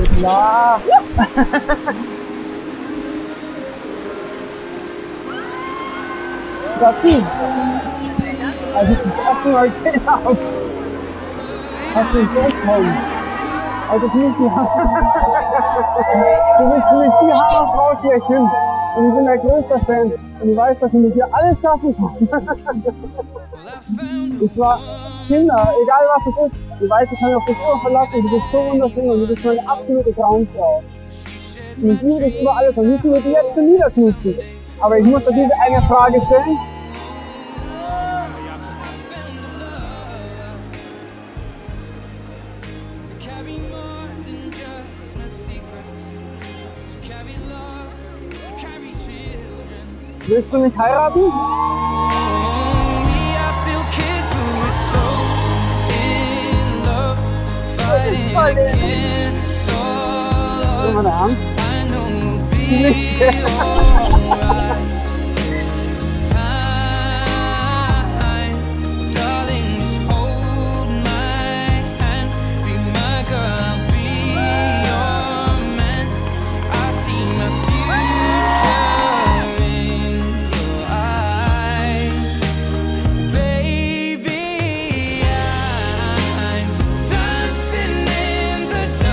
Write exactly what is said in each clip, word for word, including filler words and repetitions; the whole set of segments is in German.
Ja. Das ist also das erste Mal gesehen habe. Hast du mich durchgehauen? Also das ist die Haare. Du bist für mich die Haarfrau schlechthin. Und ich bin der größte Fan. Und ich weiß, dass ich mit dir alles schaffen kann. Ich war Kinder, egal was es ist. Ich weiß, ich kann mich auf dich immer verlassen. Du bist so wunderschön und du bist meine absolute Traumfrau. Und ich liebe dich über alles. Und müssen wir dich jetzt schon niederknüpfen. Aber ich muss dir diese eine Frage stellen. Willst du mich heiraten? Nimm meine Hand.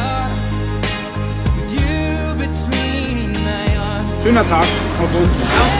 Schöner Tag auf uns.